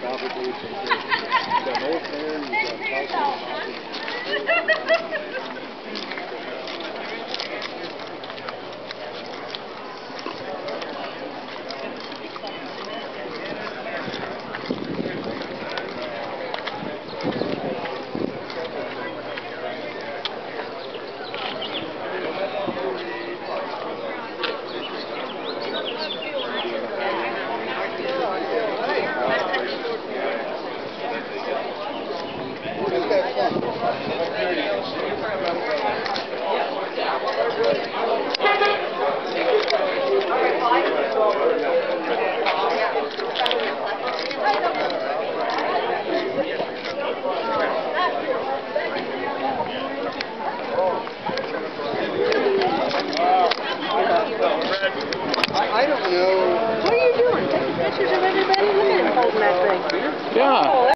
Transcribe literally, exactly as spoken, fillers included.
Probably. You've got North there, you've got South. I don't know. What are you doing? Taking pictures of everybody? Look at him holding that thing. Yeah.